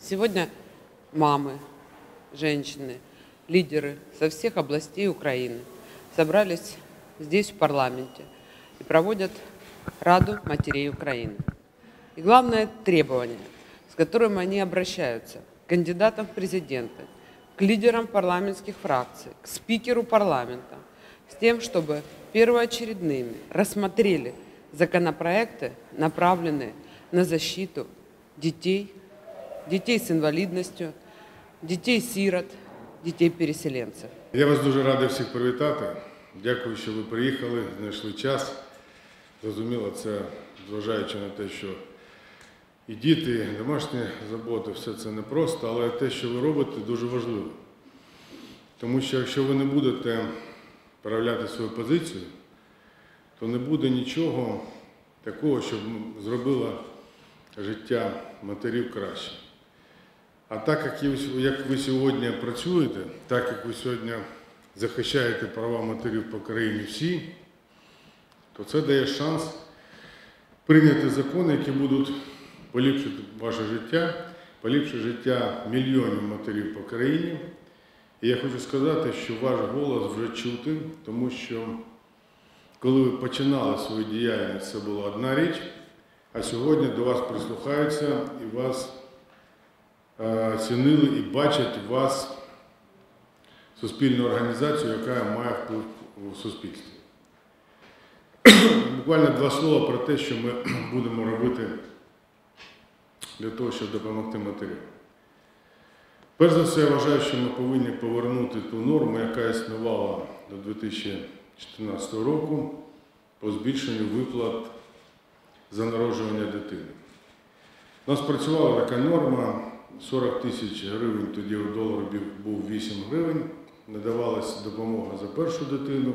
Сегодня мамы, женщины, лидеры со всех областей Украины собрались здесь, в парламенте, и проводят Раду матерей Украины. И главное требование, с которым они обращаются к кандидатам в президенты, к лидерам парламентских фракций, к спикеру парламента, с тем, чтобы первоочередными рассмотрели законопроекты, направленные на защиту детей с інвалідністю, дітей-сирот, дітей-переселенців. Я вас дуже радий всіх привітати. Дякую, що ви приїхали, знайшли час. Зрозуміло, це зважаючи на те, що і діти, і домашні заботи, все це непросто, але те, що ви робите, дуже важливо. Тому що якщо ви не будете проявляти свою позицію, то не буде нічого такого, щоб зробило життя матерів краще. А так, як ви сьогодні працюєте, так, як ви сьогодні захищаєте права матерів по країні всі, то це дає шанс прийняти закони, які будуть поліпшити ваше життя, поліпшити життя мільйонів матерів по країні. І я хочу сказати, що ваш голос вже чути, тому що коли ви починали свою діяльність, це була одна річ, а сьогодні до вас прислухаються і вас цінили і бачать вас суспільну організацію, яка має вплив у суспільстві. Буквально два слова про те, що ми будемо робити для того, щоб допомогти матерям. Перш за все, я вважаю, що ми повинні повернути ту норму, яка існувала до 2014 року по збільшенню виплат за народжування дитини. У нас працювала така норма, 40 тисяч гривень, тоді у доларі був 8 гривень, надавалася допомога за першу дитину,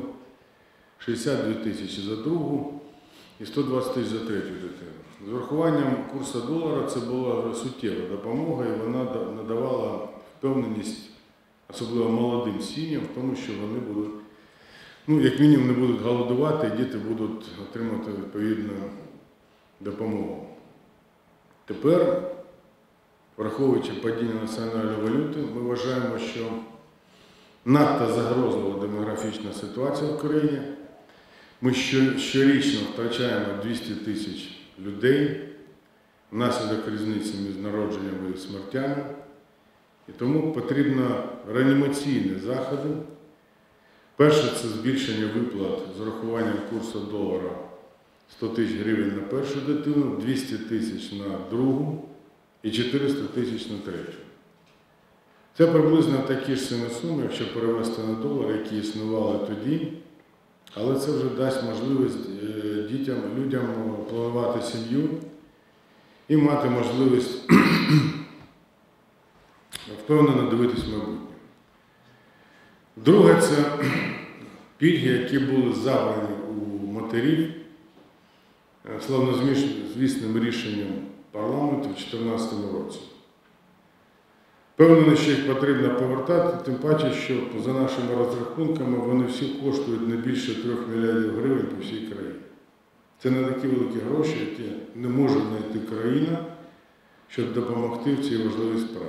62 тисячі за другу і 120 тисяч за третю дитину. З врахуванням курсу долара це була суттєва допомога, і вона надавала впевненість, особливо молодим сім'ям, в тому, що вони будуть, як мінімум, не будуть голодувати, і діти будуть отримати відповідну допомогу. Тепер, враховуючи падіння національної валюти, ми вважаємо, що надто загрозлива демографічна ситуація в країні. Ми щорічно втрачаємо 200 тисяч людей внаслідок різниці між народженнями і смертями. І тому потрібно реанімаційні заходи. Перше – це збільшення виплат з урахуванням курсу долара 100 тисяч гривень на першу дитину, 200 тисяч на другу і 400 тисяч на третю. Це приблизно такі ж самі суми, якщо перевести на долар, які існували тоді, але це вже дасть можливість людям планувати сім'ю і мати можливість впевнено дивитись майбутнє. Друге – це пільги, які були забрані у матерів славнозвісним рішенням парламенту в 2014 році. Впевнений, що їх потрібно повертати, тим паче, що за нашими розрахунками вони всі коштують не більше 3 мільярдів гривень по всій країні. Це не такі великі гроші, які не може знайти країна, щоб допомогти в цій важливій справі.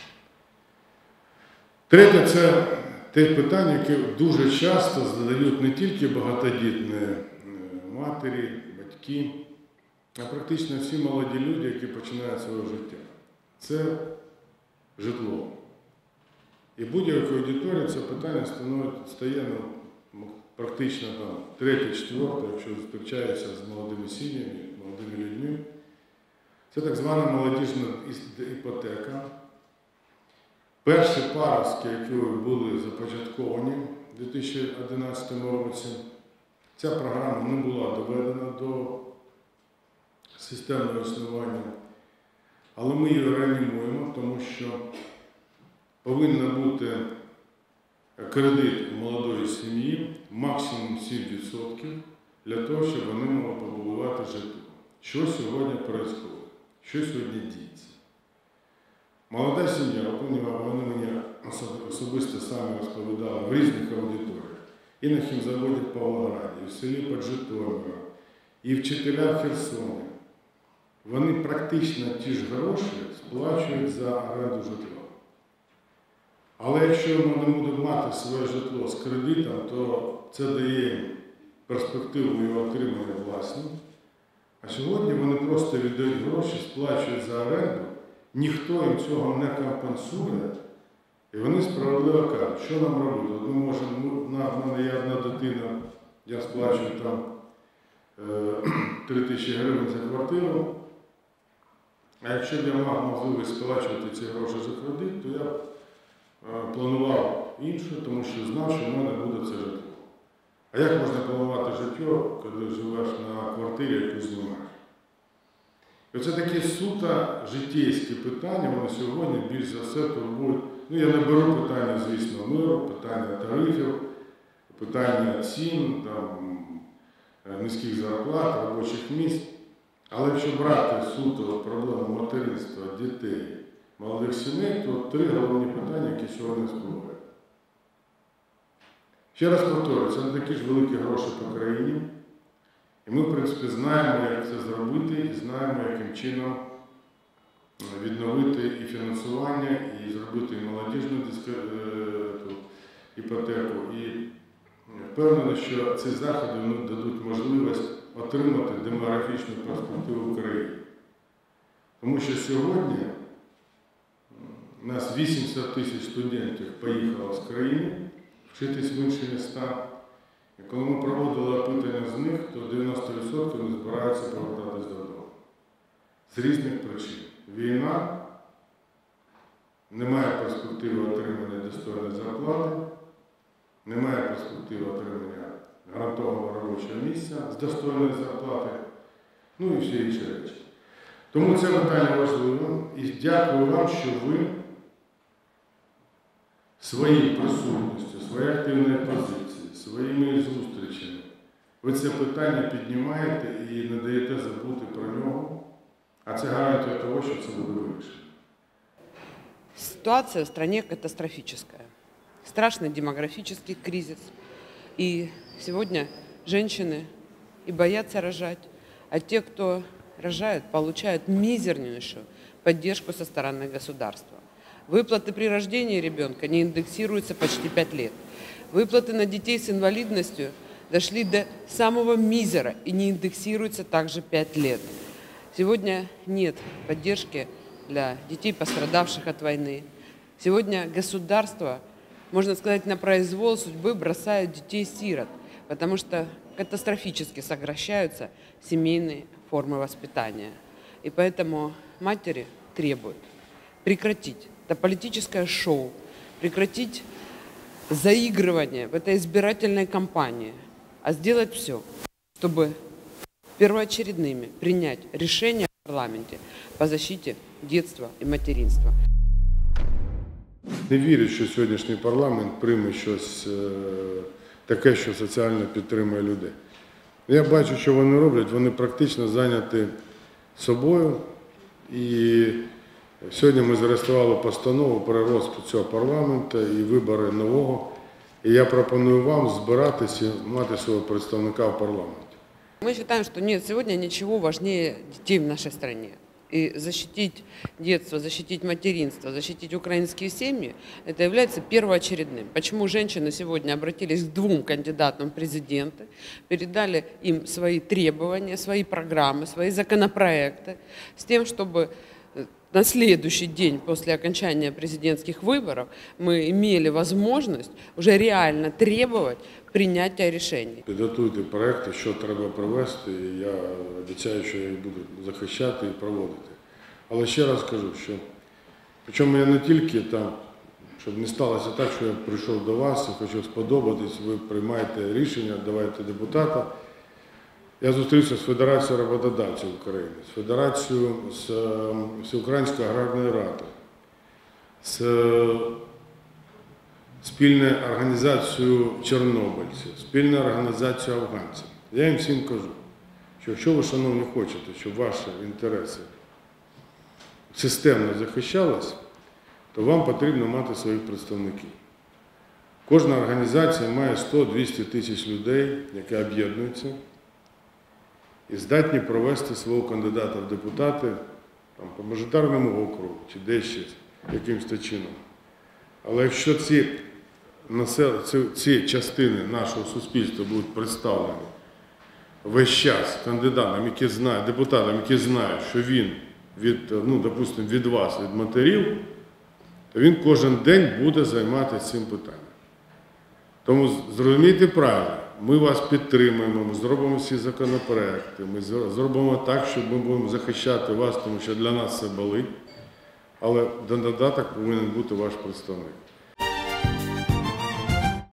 Третє – це те питання, яке дуже часто задають не тільки багатодітні матері, батьки, а практично всі молоді люди, які починають своє життя. Це житло. І будь-якої аудиторії це питання стає практично третє, четверте, якщо зустрічається з молодими сім'ями, молодими людьми. Це так звана молодіжна іпотека. Перші паростки, які були започатковані у 2011 році, ця програма не була доведена до системного існування, але ми її реанімуємо, тому що повинен бути кредит у молодої сім'ї максимум 7% для того, щоб вони могли побудувати житло. Що сьогодні відбувається? Що сьогодні діється? Молода сім'я, вони мені особисто самі розповідали в різних аудиторіях. І на хімзаводі в Павлограді, і в селі Житомира, і вчителя в Херсоні. вони практично ті ж гроші сплачують за оренду житла. Але якщо вони будуть мати своє житло з кредитом, то це дає їм перспективу його отримання власні. А сьогодні вони просто віддають гроші, сплачують за оренду, ніхто їм цього не компенсує. І вони справедливо кажуть, що нам робити. От ми можемо, в мене є одна дитина, я сплачую там 3 тисячі гривень за квартиру. А якщо б я мав можливість сплачувати ці гроші за кредит, то я планував інше, тому що знав, що в мене буде це житло. А як можна планувати життя, коли живеш на квартирі, яку знімаєш? І оце такі суто життєйські питання, вони сьогодні більш за все турбують. Ну, я не беру питання, звісно, миру, питання тарифів, питання цін, там, низьких зарплат, робочих місць. Але якщо брати суто проблему материнства, дітей, молодих сімей, то 3 головні питання, які сьогодні спливають. Ще раз повторюю, це не такі ж великі гроші по країні. І ми, в принципі, знаємо, як це зробити, і знаємо, яким чином відновити і фінансування, і зробити і молодіжну іпотеку. І впевнений, що ці заходи дадуть можливість отримати демографічну перспективу в країні. Тому що сьогодні у нас 80 тисяч студентів поїхало з країни вчитись в інші міста. І коли ми проводили опитання з них, то 90% не збираються повертатись додому. З різних причин. Війна, немає перспективи отримання достойної зарплати, немає перспективи отримання гарантованого робочого місця з достойної зарплати, ну і всі інші речі. Тому це питання важливе. І дякую вам, що ви своєю присутністю, своєю активною позицією, своїми зустрічами, ви це питання піднімаєте і не даєте забути про нього, а це гарантує того, що це буде вирішено. Ситуация в стране катастрофическая. Страшный демографический кризис. И сегодня женщины и боятся рожать, а те, кто рожают, получают мизернейшую поддержку со стороны государства. Выплаты при рождении ребенка не индексируются почти 5 лет. Выплаты на детей с инвалидностью дошли до самого мизера и не индексируются также 5 лет. Сегодня нет поддержки для детей, пострадавших от войны. Сегодня государство, можно сказать, на произвол судьбы бросает детей-сирот, потому что катастрофически сокращаются семейные формы воспитания. И поэтому матери требуют прекратить это политическое шоу, прекратить заигрывание в этой избирательной кампании, а сделать все, чтобы первоочередными принять решения в парламенте по защите детства и материнства. Не вірю, що сьогоднішній парламент прийме щось таке, що соціально підтримує людей. Я бачу, що вони роблять, вони практично зайняті собою. І сьогодні ми зареєстрували постанову про розпуск цього парламенту і вибори нового. І я пропоную вам збиратися, мати свого представника в парламенті. Мы считаем, что нет сегодня ничего важнее детей в нашей стране. И защитить детство, защитить материнство, защитить украинские семьи, это является первоочередным. Почему женщины сегодня обратились к 2 кандидатам в президенты, передали им свои требования, свои программы, свои законопроекты, с тем, чтобы на следующий день после окончания президентских выборов мы имели возможность уже реально требовать принятия решений. Підготуйте проекти, що треба провести, і я обіцяю, що я їх буду захищати і проводити. Але ще раз кажу, що причому я не тільки там, щоб не сталося так, що я прийшов до вас і хочу сподобатись, ви приймаєте рішення, давайте депутата. Я зустрівся з Федерацією роботодавців України, з Федерацією, з Всеукраїнською аграрною радою, з спільною організацією чорнобильців, спільною організацією афганців. Я їм всім кажу, що якщо ви, шановні, хочете, щоб ваші інтереси системно захищались, то вам потрібно мати своїх представників. Кожна організація має 100-200 тисяч людей, які об'єднуються. і здатні провести свого кандидата в депутати там, по мажоритарному округу чи десь ще якимось чином. Але якщо ці частини нашого суспільства будуть представлені весь час кандидатам, які знають, депутатам, які знають, що він допустимо, від вас, від матерів, то він кожен день буде займатися цим питанням. Тому зрозумійте правильно, ми вас підтримуємо, ми зробимо всі законопроекти, ми зробимо так, що ми будемо захищати вас, тому що для нас це болить, але до додаток повинен бути ваш представник.